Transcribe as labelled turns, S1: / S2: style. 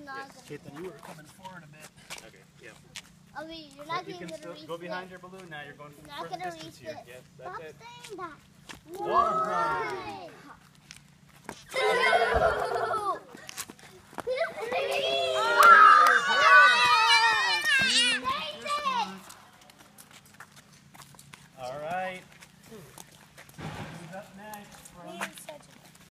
S1: not
S2: Okay, then you were coming forward a bit.
S3: Okay, yeah.
S1: I mean, you're not
S3: You
S1: even
S3: can
S1: going to
S3: still
S1: reach
S3: go behind
S1: it.
S3: your balloon now. You're going
S1: You're not
S3: for the
S1: going to
S3: distance
S1: reach
S3: here.
S1: it.
S3: Yes, that's
S1: Stop
S3: it.
S1: saying that.
S3: One.
S1: Why?